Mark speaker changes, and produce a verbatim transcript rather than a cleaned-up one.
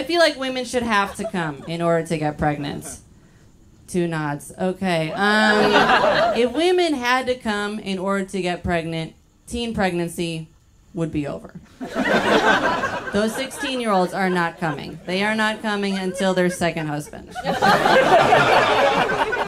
Speaker 1: feel like women should have to come in order to get pregnant. Two nods. Okay. Um, if women had to come in order to get pregnant, teen pregnancy would be over. Those sixteen-year-olds are not coming. They are not coming until their second husband.